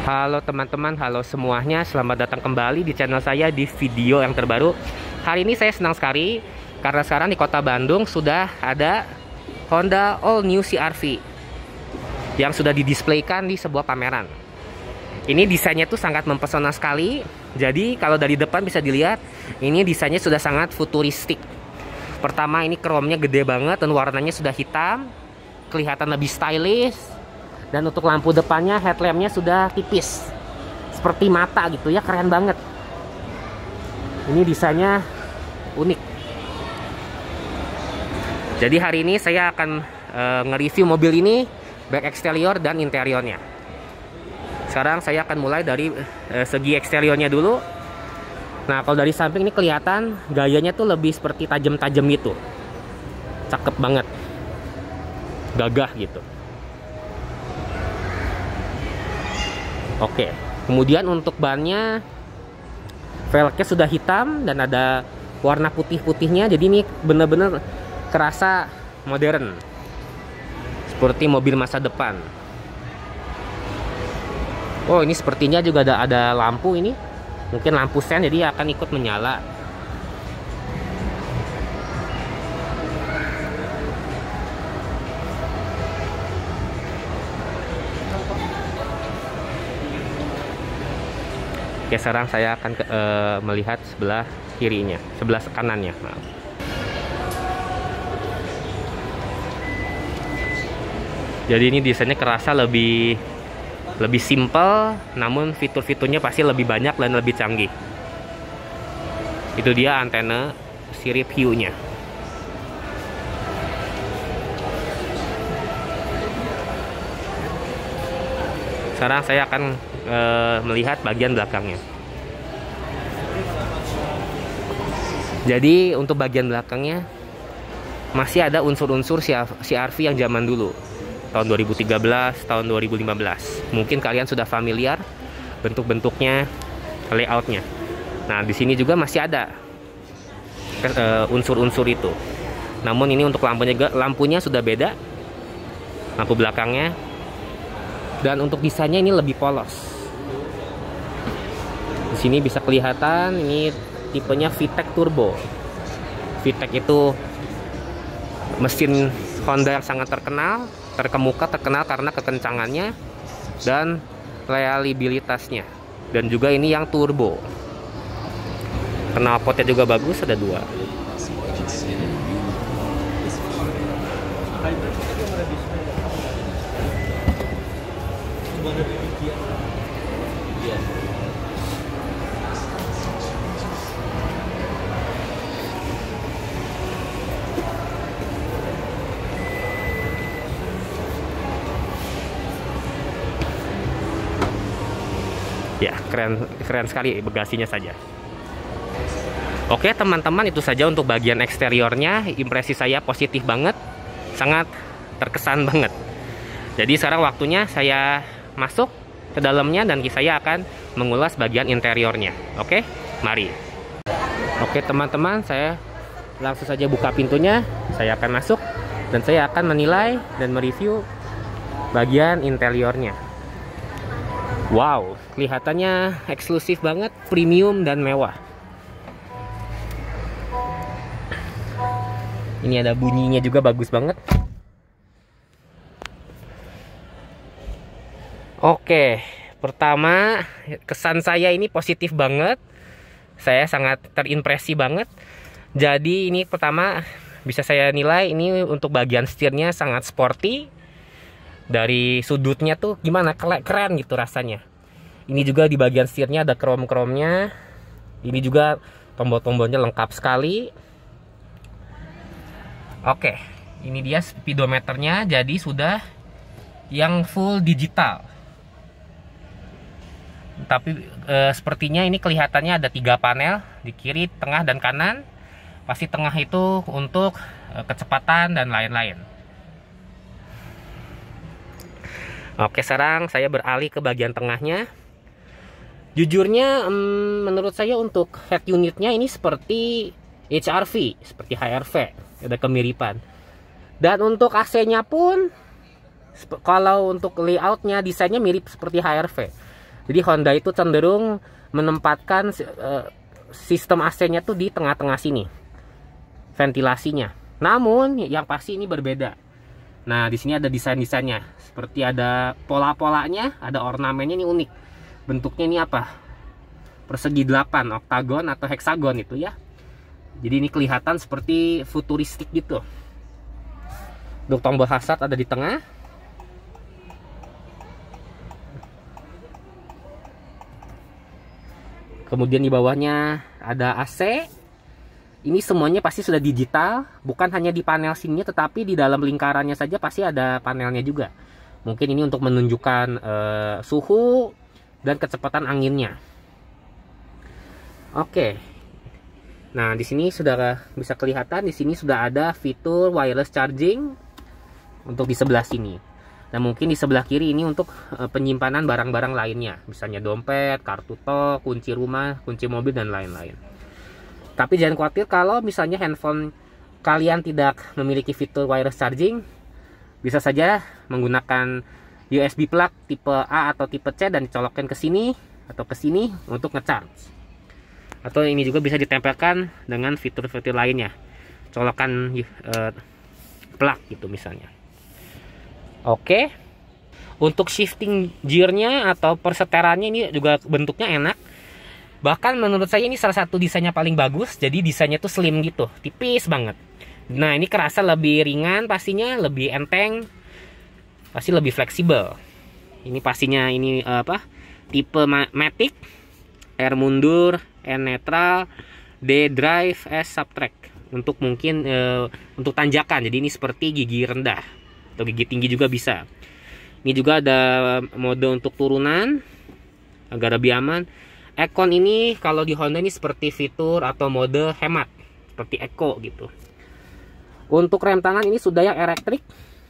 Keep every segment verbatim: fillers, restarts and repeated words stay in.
Halo teman-teman, halo semuanya, selamat datang kembali di channel saya di video yang terbaru. Hari ini saya senang sekali karena sekarang di kota Bandung sudah ada Honda All New C R V yang sudah didisplaykan di sebuah pameran. Ini desainnya tuh sangat mempesona sekali. Jadi kalau dari depan bisa dilihat, ini desainnya sudah sangat futuristik. Pertama, ini chrome-nya gede banget dan warnanya sudah hitam, kelihatan lebih stylish. Dan untuk lampu depannya, headlampnya sudah tipis, seperti mata gitu ya, keren banget. Ini desainnya unik. Jadi hari ini saya akan e, nge-review mobil ini, baik eksterior dan interiornya. Sekarang saya akan mulai dari e, segi eksteriornya dulu. Nah, kalau dari samping ini kelihatan gayanya tuh lebih seperti tajam-tajam gitu. Cakep banget, gagah gitu. Oke, kemudian untuk bannya, velgnya sudah hitam dan ada warna putih-putihnya. Jadi ini bener-bener kerasa modern, seperti mobil masa depan. Oh, ini sepertinya juga ada ada lampu ini, mungkin lampu sen, jadi akan ikut menyala. Oke, sekarang saya akan ke, e, melihat sebelah kirinya, sebelah kanannya. Maaf. Jadi ini desainnya kerasa lebih lebih simple, namun fitur-fiturnya pasti lebih banyak dan lebih canggih. Itu dia antena sirip hiunya. Sekarang saya akan e, melihat bagian belakangnya. Jadi untuk bagian belakangnya masih ada unsur-unsur C R V yang zaman dulu, tahun dua ribu tiga belas, tahun dua ribu lima belas. Mungkin kalian sudah familiar bentuk-bentuknya, layoutnya. Nah, di sini juga masih ada unsur-unsur e, itu. Namun ini untuk lampunya, lampunya sudah beda, lampu belakangnya. Dan untuk desainnya ini lebih polos. Di sini bisa kelihatan ini tipenya V TEC Turbo. V TEC itu mesin Honda yang sangat terkenal, terkemuka, terkenal karena kekencangannya dan reliabilitasnya. Dan juga ini yang turbo. Knalpotnya juga bagus, ada dua. Ya, keren keren sekali bagasinya saja. Oke teman-teman, itu saja untuk bagian eksteriornya. Impresi saya positif banget, sangat terkesan banget. Jadi sekarang waktunya saya masuk ke dalamnya dan saya akan mengulas bagian interiornya. Oke, mari. Oke teman-teman, saya langsung saja buka pintunya. Saya akan masuk dan saya akan menilai dan mereview bagian interiornya. Wow, kelihatannya eksklusif banget, premium dan mewah. Ini ada bunyinya juga bagus banget. Oke, pertama kesan saya ini positif banget. Saya sangat terimpresi banget. Jadi ini pertama bisa saya nilai ini untuk bagian setirnya sangat sporty. Dari sudutnya tuh gimana, keren gitu rasanya. Ini juga di bagian setirnya ada chrome-chrome-nya. Ini juga tombol-tombolnya lengkap sekali. Oke, ini dia speedometernya, jadi sudah yang full digital. Tapi e, sepertinya ini kelihatannya ada tiga panel di kiri, tengah, dan kanan. Pasti tengah itu untuk e, kecepatan dan lain-lain. Oke, sekarang saya beralih ke bagian tengahnya. Jujurnya hmm, menurut saya untuk head unitnya ini seperti H R V, seperti H R V, ada kemiripan. Dan untuk A C-nya pun, kalau untuk layoutnya, desainnya mirip seperti H R V. Jadi Honda itu cenderung menempatkan uh, sistem A C-nya tuh di tengah-tengah sini, ventilasinya. Namun yang pasti ini berbeda. Nah, di sini ada desain-desainnya, seperti ada pola-polanya, ada ornamennya, ini unik. Bentuknya ini apa? Persegi delapan, oktagon atau heksagon itu ya. Jadi ini kelihatan seperti futuristik gitu. Untuk tombol hazard ada di tengah. Kemudian di bawahnya ada A C. Ini semuanya pasti sudah digital, bukan hanya di panel sini, tetapi di dalam lingkarannya saja pasti ada panelnya juga. Mungkin ini untuk menunjukkan uh, suhu dan kecepatan anginnya. Oke. Nah, di sini sudah bisa kelihatan, di sini sudah ada fitur wireless charging untuk di sebelah sini. Dan mungkin di sebelah kiri ini untuk uh, penyimpanan barang-barang lainnya, misalnya dompet, kartu tol, kunci rumah, kunci mobil dan lain-lain. Tapi jangan khawatir kalau misalnya handphone kalian tidak memiliki fitur wireless charging, bisa saja menggunakan U S B plug tipe A atau tipe C dan dicolokkan ke sini atau ke sini untuk ngecharge. Atau ini juga bisa ditempelkan dengan fitur-fitur lainnya, colokan uh, plug gitu misalnya. Oke. Untuk shifting gearnya atau perseterannya ini juga bentuknya enak. Bahkan menurut saya ini salah satu desainnya paling bagus. Jadi desainnya tuh slim gitu, tipis banget. Nah, ini kerasa lebih ringan pastinya, lebih enteng, pasti lebih fleksibel. Ini pastinya ini apa? Tipe Matic, R mundur, N netral, D drive, S subtract. Untuk mungkin e, untuk tanjakan. Jadi ini seperti gigi rendah atau gigi tinggi juga bisa. Ini juga ada mode untuk turunan agar lebih aman. Econ ini kalau di Honda ini seperti fitur atau mode hemat, seperti Eco gitu. Untuk rem tangan ini sudah yang elektrik,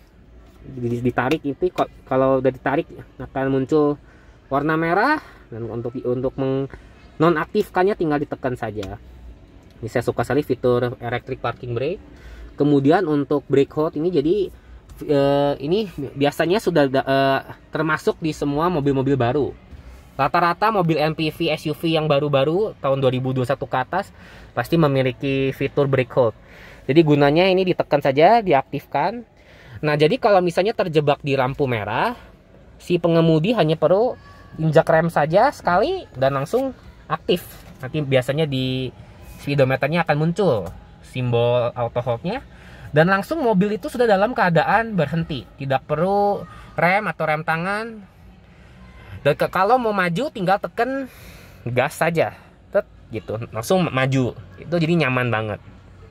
ditarik itu kalau udah ditarik akan muncul warna merah, dan untuk untuk menonaktifkannya tinggal ditekan saja. Ini saya suka sekali fitur electric parking brake. Kemudian untuk brake hold ini jadi eh, ini biasanya sudah eh, termasuk di semua mobil-mobil baru. Rata-rata mobil M P V, S U V yang baru-baru tahun dua ribu dua puluh satu ke atas pasti memiliki fitur brake hold. Jadi gunanya ini ditekan saja, diaktifkan. Nah, jadi kalau misalnya terjebak di lampu merah, si pengemudi hanya perlu injak rem saja sekali dan langsung aktif. Nanti biasanya di speedometernya akan muncul simbol auto hold-nya dan langsung mobil itu sudah dalam keadaan berhenti. Tidak perlu rem atau rem tangan. Dan ke, kalau mau maju tinggal tekan gas saja, tet gitu, langsung maju. Itu jadi nyaman banget.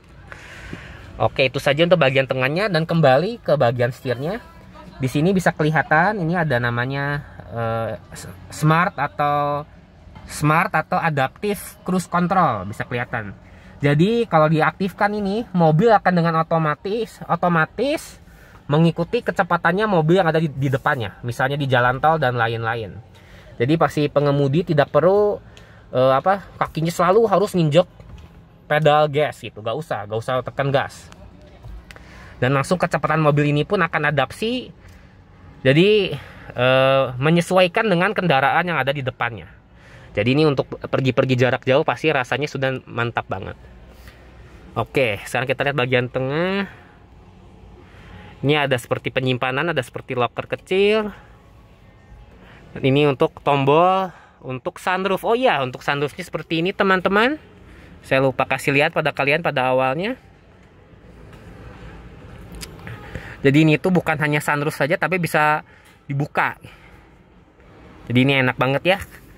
Oke, itu saja untuk bagian tengahnya dan kembali ke bagian setirnya. Di sini bisa kelihatan ini ada namanya uh, smart atau smart atau adaptive cruise control, bisa kelihatan. Jadi kalau diaktifkan ini, mobil akan dengan otomatis otomatis mengikuti kecepatannya mobil yang ada di, di depannya, misalnya di jalan tol dan lain-lain. Jadi pasti pengemudi tidak perlu uh, apa kakinya selalu harus nginjek pedal gas gitu, gak usah, gak usah tekan gas. Dan langsung kecepatan mobil ini pun akan adaptasi, jadi uh, menyesuaikan dengan kendaraan yang ada di depannya. Jadi ini untuk pergi-pergi jarak jauh pasti rasanya sudah mantap banget. Oke, sekarang kita lihat bagian tengah. Ini ada seperti penyimpanan, ada seperti locker kecil. Dan ini untuk tombol untuk sunroof. Oh iya, untuk sunroofnya seperti ini teman-teman. Saya lupa kasih lihat pada kalian pada awalnya. Jadi ini tuh bukan hanya sunroof saja, tapi bisa dibuka. Jadi ini enak banget ya.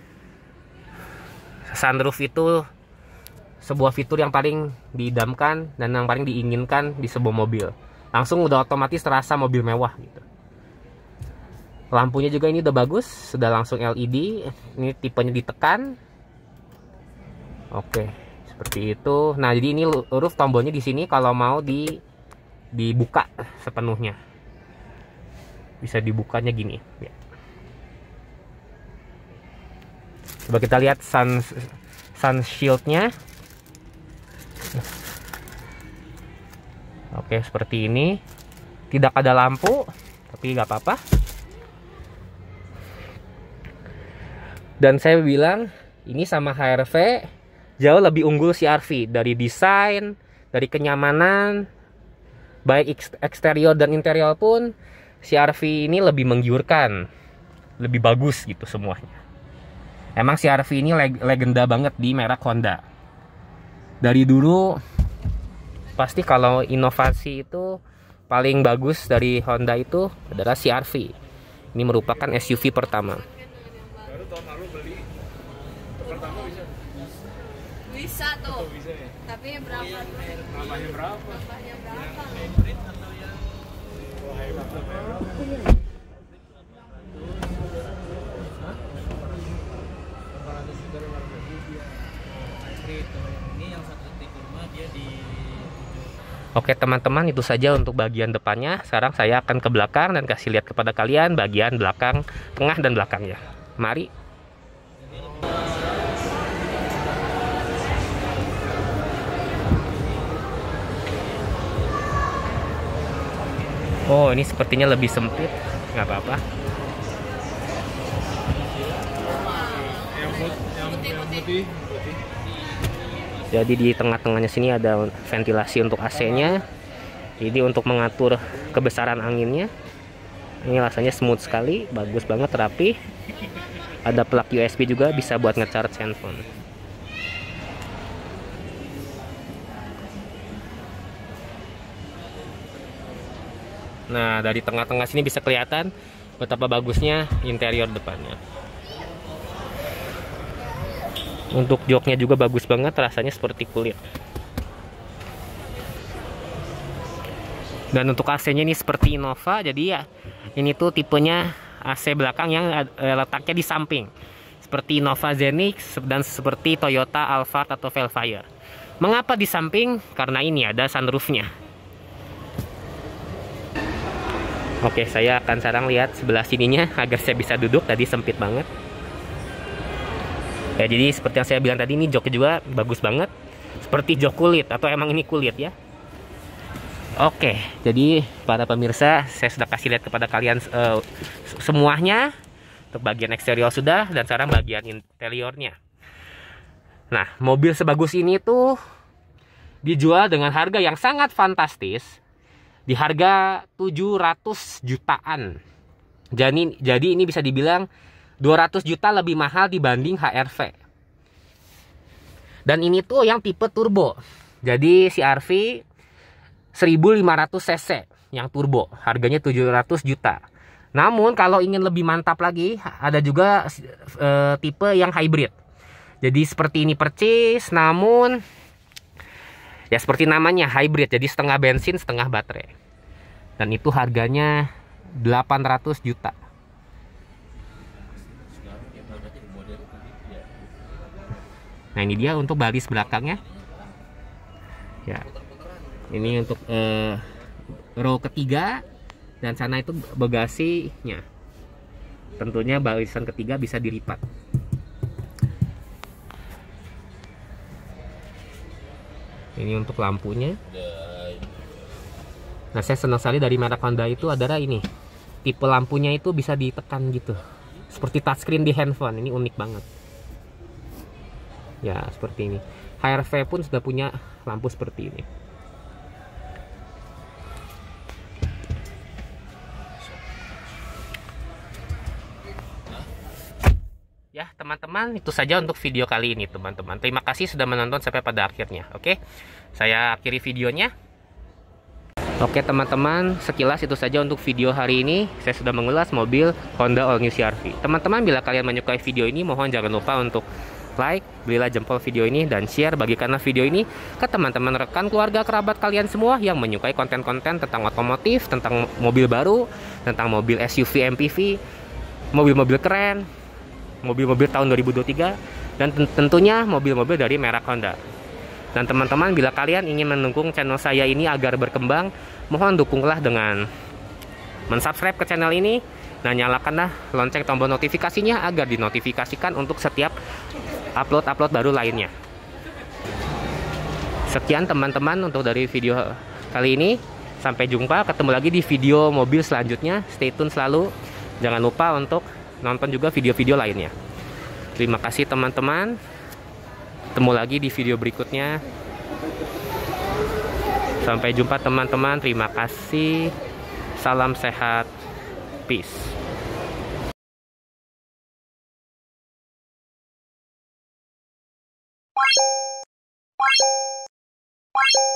Sunroof itu sebuah fitur yang paling diidamkan dan yang paling diinginkan di sebuah mobil. Langsung udah otomatis terasa mobil mewah gitu. Lampunya juga ini udah bagus, sudah langsung L E D. Ini tipenya ditekan. Oke, seperti itu. Nah, jadi ini huruf tombolnya di sini kalau mau di dibuka sepenuhnya. Bisa dibukanya gini, ya. Coba kita lihat sun sun shield-nya. Oke, seperti ini. Tidak ada lampu, tapi nggak apa-apa. Dan saya bilang ini sama H R V jauh lebih unggul C R V dari desain, dari kenyamanan, baik eksterior dan interior pun C R V ini lebih menggiurkan, lebih bagus gitu semuanya. Emang C R V ini leg legenda banget di merek Honda. Dari dulu pasti kalau inovasi itu paling bagus dari Honda itu adalah C R V. Ini merupakan S U V pertama. Baru tahun lalu beli pertama bisa. Bisa tuh. Bisa ya? Tapi berapa tuh? Nambahnya berapa? Nambahnya berapa? Hybrid atau yang oh, hybrid atau berapa? Oke teman-teman, itu saja untuk bagian depannya. Sekarang saya akan ke belakang dan kasih lihat kepada kalian bagian belakang, tengah dan belakangnya. Mari. Oh, ini sepertinya lebih sempit. Nggak apa-apa. Yang putih, yang putih. Jadi di tengah-tengahnya sini ada ventilasi untuk A C-nya. Jadi untuk mengatur kebesaran anginnya. Ini rasanya smooth sekali, bagus banget, rapi. Ada plug U S B juga, bisa buat nge-charge handphone. Nah, dari tengah-tengah sini bisa kelihatan betapa bagusnya interior depannya. Untuk joknya juga bagus banget, rasanya seperti kulit. Dan untuk A C-nya ini seperti Innova, jadi ya ini tuh tipenya A C belakang yang letaknya di samping, seperti Innova Zenix dan seperti Toyota Alphard atau Velfire. Mengapa di samping? Karena ini ada sunroofnya. Oke, saya akan sekarang lihat sebelah sininya agar saya bisa duduk, tadi sempit banget. Ya, jadi seperti yang saya bilang tadi, ini joknya juga bagus banget, seperti jok kulit, atau emang ini kulit ya. Oke, jadi para pemirsa, saya sudah kasih lihat kepada kalian uh, semuanya. Untuk bagian eksterior sudah, dan sekarang bagian interiornya. Nah, mobil sebagus ini tuh dijual dengan harga yang sangat fantastis, di harga tujuh ratus jutaan. Jadi, jadi ini bisa dibilang dua ratus juta lebih mahal dibanding H R V. Dan ini tuh yang tipe turbo. Jadi C R V seribu lima ratus cc yang turbo, harganya tujuh ratus juta. Namun kalau ingin lebih mantap lagi, ada juga e, tipe yang hybrid. Jadi seperti ini percis, namun ya seperti namanya hybrid, jadi setengah bensin setengah baterai. Dan itu harganya delapan ratus juta. Nah, ini dia untuk baris belakangnya. Ya. Ini untuk uh, row ketiga, dan sana itu bagasinya. Tentunya barisan ketiga bisa dilipat. Ini untuk lampunya. Nah, saya senang sekali dari merek Honda itu adalah ini. Tipe lampunya itu bisa ditekan gitu. Seperti touchscreen di handphone. Ini unik banget. Ya, seperti ini. H R V pun sudah punya lampu seperti ini. Ya, teman-teman, itu saja untuk video kali ini, teman-teman. Terima kasih sudah menonton sampai pada akhirnya. Oke, saya akhiri videonya. Oke, teman-teman, sekilas itu saja untuk video hari ini. Saya sudah mengulas mobil Honda All New C R V. Teman-teman, bila kalian menyukai video ini, mohon jangan lupa untuk like, berilah jempol video ini, dan share, bagikanlah video ini ke teman-teman, rekan, keluarga, kerabat kalian semua yang menyukai konten-konten tentang otomotif, tentang mobil baru, tentang mobil S U V, M P V, mobil-mobil keren, mobil-mobil tahun dua ribu dua puluh tiga, dan tentunya mobil-mobil dari merek Honda. Dan teman-teman, bila kalian ingin mendukung channel saya ini agar berkembang, mohon dukunglah dengan mensubscribe ke channel ini, dan nyalakanlah lonceng tombol notifikasinya agar dinotifikasikan untuk setiap upload-upload baru lainnya. Sekian teman-teman untuk dari video kali ini. Sampai jumpa, ketemu lagi di video mobil selanjutnya. Stay tune selalu. Jangan lupa untuk nonton juga video-video lainnya. Terima kasih teman-teman. Ketemu lagi di video berikutnya. Sampai jumpa teman-teman. Terima kasih. Salam sehat. Peace.